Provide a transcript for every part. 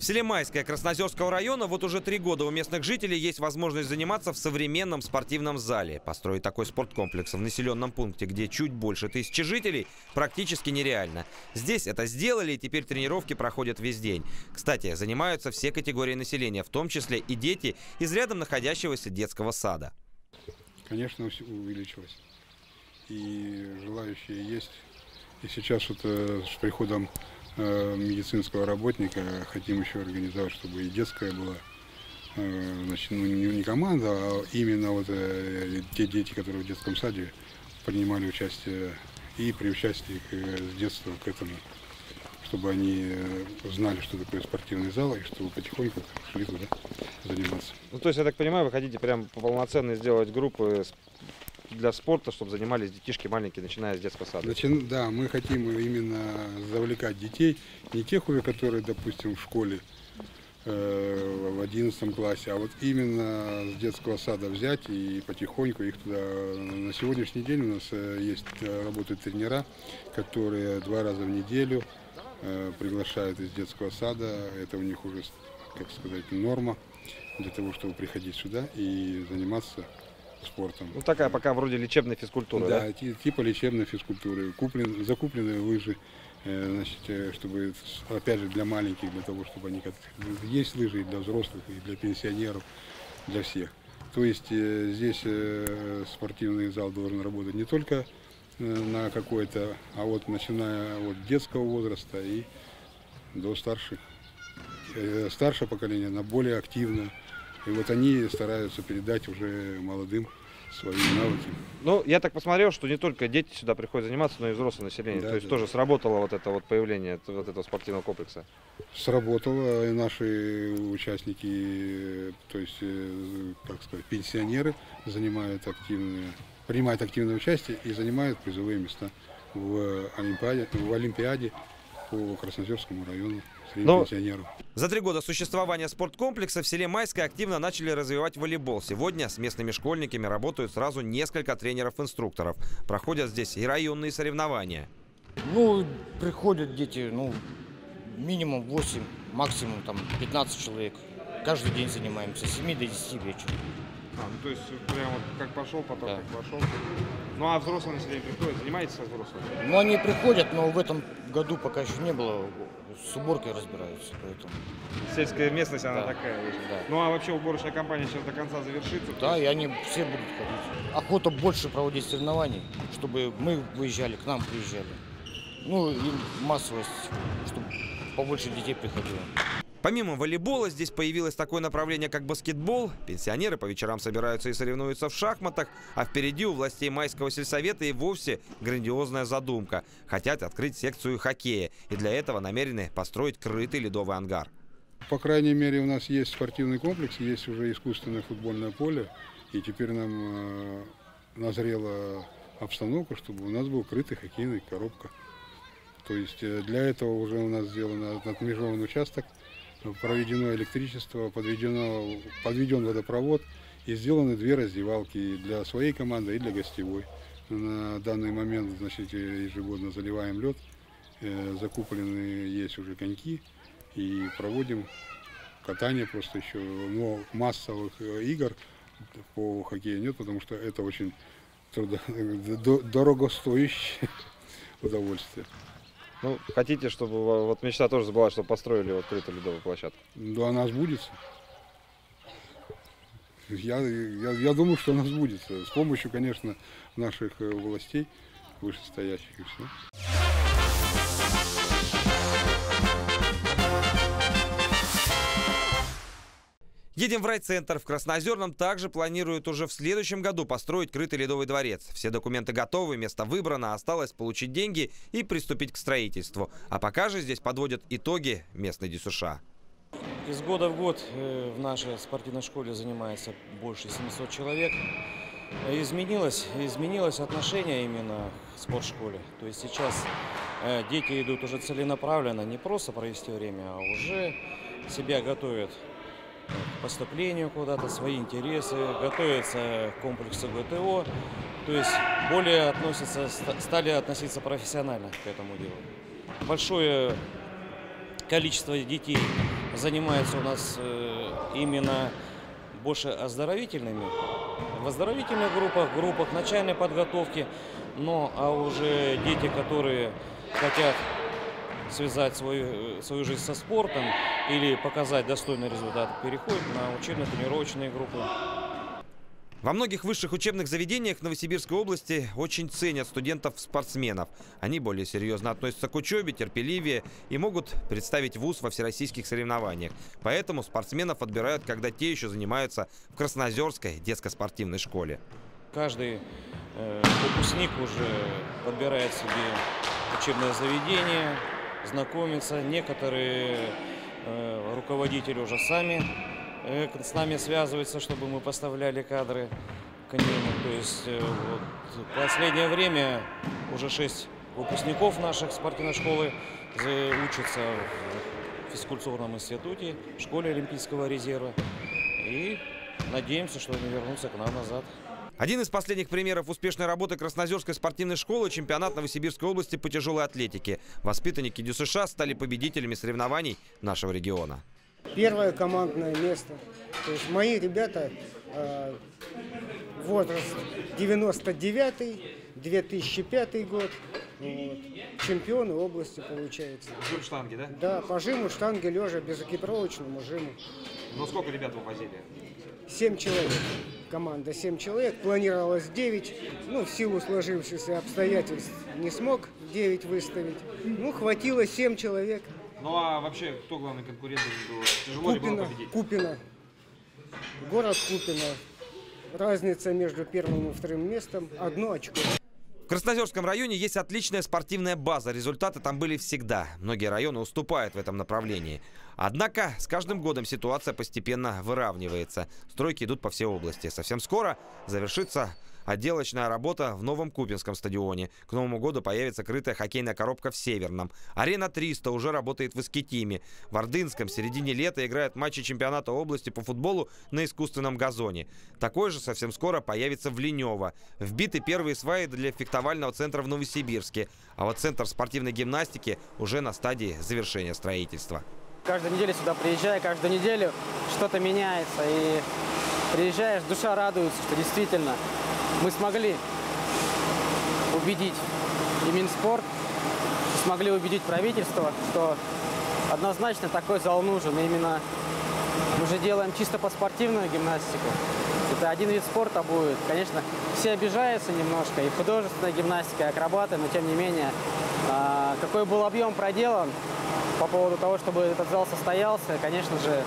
селе Майское Краснозерского района вот уже 3 года у местных жителей есть возможность заниматься в современном спортивном зале. Построить такой спорткомплекс в населенном пункте, где чуть больше 1000 жителей, практически нереально. Здесь это сделали, и теперь тренировки проходят весь день. Кстати, занимаются все категории населения, в том числе и дети из рядом находящегося детского сада. Конечно, увеличилось. И желающие есть. И сейчас вот с приходом медицинского работника хотим еще организовать, чтобы и детская была, значит, ну, не команда, а именно вот те дети, которые в детском саде принимали участие и при участии с детства к этому, чтобы они знали, что такое спортивный зал, и чтобы потихоньку шли туда заниматься. Ну, то есть, я так понимаю, вы хотите прям полноценно сделать группы для спорта, чтобы занимались детишки маленькие, начиная с детского сада? Да, мы хотим именно завлекать детей, не тех уже, которые, допустим, в школе в 11 классе, а вот именно с детского сада взять и потихоньку их туда. На сегодняшний день у нас работают тренера, которые 2 раза в неделю приглашают из детского сада. Это у них уже, как сказать, норма для того, чтобы приходить сюда и заниматься спортом. Ну, такая пока вроде лечебной физкультуры, да? Да, типа лечебной физкультуры. Закупленные лыжи, значит, чтобы, опять же, для маленьких, для того, чтобы они... Есть лыжи и для взрослых, и для пенсионеров, для всех. То есть здесь спортивный зал должен работать не только на какой-то, а вот начиная от детского возраста и до старших. Старшее поколение, на более активно. И вот они стараются передать уже молодым свои навыки. Ну, я так посмотрел, что не только дети сюда приходят заниматься, но и взрослое население. Да, то есть да. Тоже сработало вот это вот появление вот этого спортивного комплекса. Сработало, и наши участники, то есть, как сказать, пенсионеры принимают активное участие и занимают призовые места в Олимпиаде по Краснозерскому району. За 3 года существования спорткомплекса в селе Майское активно начали развивать волейбол. Сегодня с местными школьниками работают сразу несколько тренеров-инструкторов. Проходят здесь и районные соревнования. Ну, приходят дети, минимум 8, максимум 15 человек. Каждый день занимаемся с 7 до 10 вечера. То есть прямо как пошел, потом да. Как пошел. Ну а взрослое население приходит, занимаетесь со взрослыми? Ну, они приходят, но в этом году пока еще не было. С уборкой разбираются, поэтому... Сельская местность, она да. такая. Да. Ну а вообще уборочная кампания сейчас до конца завершится? Да, и они все будут ходить. Охота больше проводить соревнований, чтобы мы выезжали, к нам приезжали. Ну и массовость, чтобы побольше детей приходило. Помимо волейбола здесь появилось такое направление, как баскетбол. Пенсионеры по вечерам собираются и соревнуются в шахматах, а впереди у властей Майского сельсовета и вовсе грандиозная задумка. Хотят открыть секцию хоккея, и для этого намерены построить крытый ледовый ангар. По крайней мере, у нас есть спортивный комплекс, есть уже искусственное футбольное поле, и теперь нам назрела обстановка, чтобы у нас был крытый хоккейный коробка. То есть для этого уже у нас сделан отмежеван участок, проведено электричество, подведен водопровод и сделаны 2 раздевалки для своей команды и для гостевой. На данный момент, значит, ежегодно заливаем лед, закуплены есть уже коньки и проводим катание просто еще, но массовых игр по хоккею нет, потому что это очень дорогостоящее удовольствие. Ну, хотите, чтобы вот мечта тоже сбылась, чтобы построили вот крытую ледовую площадку? Да, она сбудется. Я думаю, что она сбудется. С помощью, конечно, наших властей, вышестоящих и все. Едем в райцентр. В Красноозерном также планируют уже в следующем году построить крытый ледовый дворец. Все документы готовы, место выбрано, осталось получить деньги и приступить к строительству. А пока же здесь подводят итоги местной ДЮСШ. Из года в год в нашей спортивной школе занимается больше 700 человек. Изменилось отношение именно к спортшколе. То есть сейчас дети идут уже целенаправленно, не просто провести время, а уже себя готовят к поступлению куда-то, свои интересы, готовятся к комплексу ГТО, то есть более стали относиться профессионально к этому делу. Большое количество детей занимаются у нас именно больше оздоровительными, в оздоровительных группах начальной подготовки. Но а уже дети, которые хотят связать свою жизнь со спортом или показать достойный результат, переходят на учебно-тренировочные группы. Во многих высших учебных заведениях Новосибирской области очень ценят студентов-спортсменов. Они более серьезно относятся к учебе, терпеливее и могут представить вуз во всероссийских соревнованиях. Поэтому спортсменов отбирают, когда те еще занимаются в Красноозерской детско-спортивной школе. Каждый выпускник уже подбирает себе учебное заведение, знакомится. Некоторые руководители уже сами с нами связываются, чтобы мы поставляли кадры к ним. То есть вот, в последнее время уже 6 выпускников наших спортивной школы учатся в физкультурном институте, в школе Олимпийского резерва. И надеемся, что они вернутся к нам назад. Один из последних примеров успешной работы Красноозерской спортивной школы – чемпионат Новосибирской области по тяжелой атлетике. Воспитанники ДЮСШ стали победителями соревнований нашего региона. Первое командное место. То есть мои ребята, возраст 99-й, 2005 год, вот, чемпионы области получается. Жим штанги, да? Да, по жиму, штанге, лежа, безэкипировочному жиму. Ну сколько ребят вы возили? 7 человек. Команда 7 человек, планировалось 9. Ну, в силу сложившихся обстоятельств не смог 9 выставить. Ну, хватило 7 человек. Ну а вообще, кто главный конкурент был? Тяжело ли было победить? Купино. Город Купино. Разница между первым и вторым местом – 1 очко. В Красноозерском районе есть отличная спортивная база. Результаты там были всегда. Многие районы уступают в этом направлении. Однако с каждым годом ситуация постепенно выравнивается. Стройки идут по всей области. Совсем скоро завершится отделочная работа в новом Купинском стадионе. К Новому году появится крытая хоккейная коробка в Северном. Арена 300 уже работает в Искитиме. В Ордынском в середине лета играют матчи чемпионата области по футболу на искусственном газоне. Такой же совсем скоро появится в Линёво. Вбиты первые сваи для фехтовального центра в Новосибирске. А вот центр спортивной гимнастики уже на стадии завершения строительства. Каждую неделю сюда приезжаю, каждую неделю что-то меняется. И приезжаешь, душа радуется, что действительно мы смогли убедить и Минспорт, смогли убедить правительство, что однозначно такой зал нужен. И именно мы же делаем чисто по спортивную гимнастику. Это один вид спорта будет. Конечно, все обижаются немножко, и художественная гимнастика, и акробаты, но тем не менее, какой был объем проделан по поводу того, чтобы этот зал состоялся, конечно же,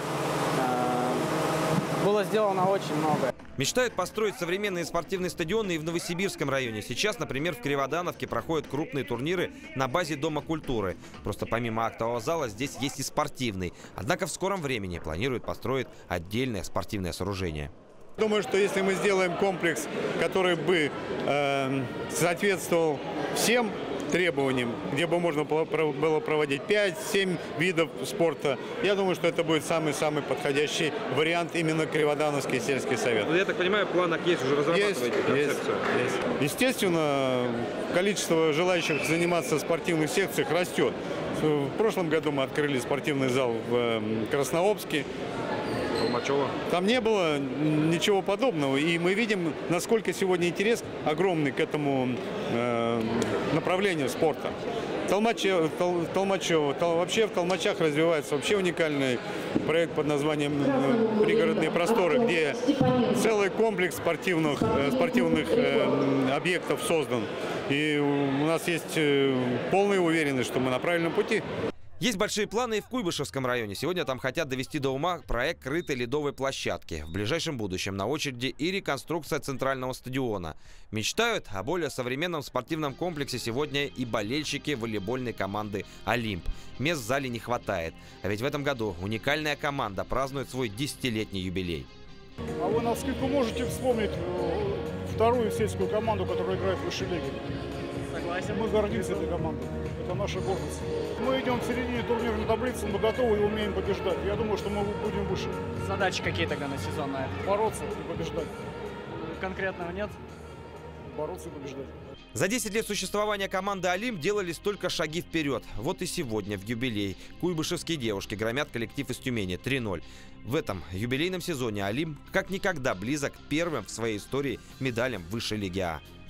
было сделано очень много. Мечтают построить современные спортивные стадионы и в Новосибирском районе. Сейчас, например, в Криводановке проходят крупные турниры на базе Дома культуры. Просто помимо актового зала здесь есть и спортивный. Однако в скором времени планируют построить отдельное спортивное сооружение. Думаю, что если мы сделаем комплекс, который бы соответствовал всем требованиям, где бы можно было проводить 5-7 видов спорта, я думаю, что это будет самый-самый подходящий вариант именно Криводановский сельский совет. Я так понимаю, в планах есть, уже разрабатываете концепцию? Есть. Естественно, количество желающих заниматься в спортивных секциях растет. В прошлом году мы открыли спортивный зал в Краснообске. Там не было ничего подобного, и мы видим, насколько сегодня интерес огромный к этому направлению спорта. Вообще в Толмачах развивается вообще уникальный проект под названием «Пригородные просторы», где целый комплекс спортивных объектов создан. И у нас есть полная уверенность, что мы на правильном пути. Есть большие планы и в Куйбышевском районе. Сегодня там хотят довести до ума проект крытой ледовой площадки. В ближайшем будущем на очереди и реконструкция центрального стадиона. Мечтают о более современном спортивном комплексе сегодня и болельщики волейбольной команды «Олимп». Мест в зале не хватает. А ведь в этом году уникальная команда празднует свой 10-летний юбилей. А вы навскидку можете вспомнить вторую сельскую команду, которая играет в высшей лиге? Согласен. Мы гордимся этой командой. Это наша гордость. Мы идем в середине турнирной таблицы, мы готовы и умеем побеждать. Я думаю, что мы будем выше. Задачи какие тогда на сезон на это? Бороться и побеждать. Конкретного нет? Бороться и побеждать. За 10 лет существования команды «Олимп» делались только шаги вперед. Вот и сегодня, в юбилей, куйбышевские девушки громят коллектив из Тюмени 3-0. В этом юбилейном сезоне «Олимп» как никогда близок к первым в своей истории медалям высшей лиги А.